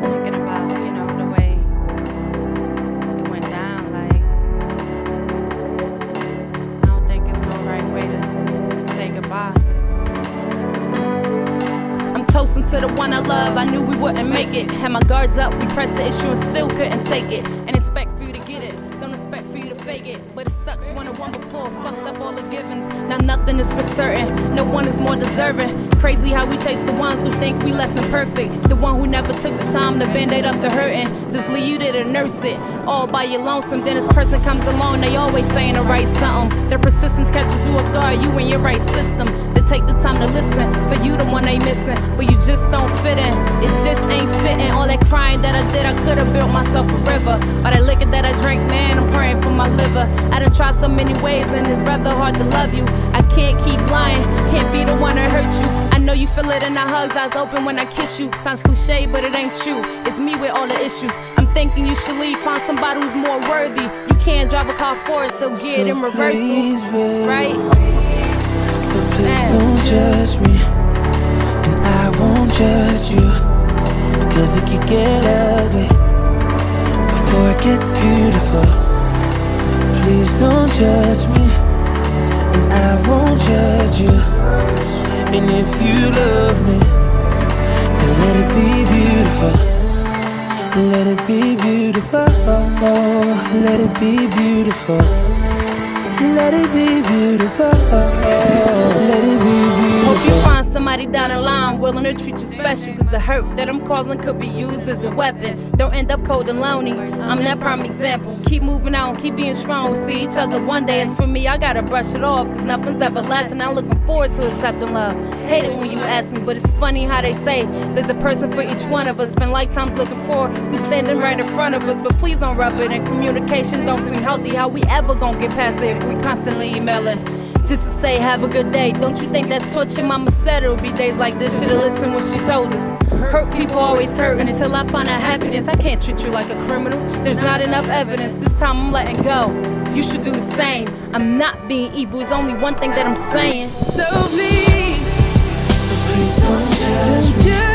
thinking about, the way it went down. Like, I don't think it's no right way to say goodbye. I'm toasting to the one I love. I knew we wouldn't make it. Had my guards up, we pressed the issue and still couldn't take it. And expect for you to get it, don't expect for you to fake it. But it sucks when the one before fucked up all the givens. Now nothing is for certain, no one is more deserving. Crazy how we chase the ones who think we less than perfect. The one who never took the time to band-aid up the hurting. Just leave you there to nurse it, all by your lonesome. Then this person comes along, they always saying the right something. Their persistence catches you off guard, you in your right system. They take the time to listen, for you the one they missing. But you just don't fit in, it just ain't fitting. All that crying that I did, I could've built myself a river. All that liquor that I drank, man, I'm praying for my liver. I done tried so many ways and it's rather hard to love you. I can't keep lying, can't be the one that hurt you. I know you feel it in our hugs, eyes open when I kiss you. Sounds cliche, but it ain't true. It's me with all the issues. I'm thinking you should leave, find somebody who's more worthy. You can't drive a car forward, so get it in reversal, please, babe, right? So please don't judge me, and I won't judge you, cause it can get ugly before it gets beautiful. Please don't judge me, and I won't judge you. And if you love me, then let it be beautiful. Let it be beautiful. Let it be beautiful. Let it be beautiful. Let it be beautiful. Hope you find somebody down the line willing to treat you special, cause the hurt that I'm causing could be used as a weapon. Don't end up cold and lonely, I'm that prime example. Keep moving on, keep being strong, we'll see each other one day. As for me, I gotta brush it off, cause nothing's everlasting. I'm looking forward to accepting love. Hate it when you ask me, but it's funny how they say there's a person for each one of us. Spend lifetimes looking for, we standing right in front of us. But please don't rub it in, communication don't seem healthy. How we ever gonna get past it if we constantly emailing just to say have a good day? Don't you think that's torture? Mama said it would be days like this, should've listened when she told us. Hurt people always hurt, and until I find that happiness, I can't treat you like a criminal. There's not enough evidence, this time I'm letting go. You should do the same. I'm not being evil, it's only one thing that I'm saying. So please don't judge me.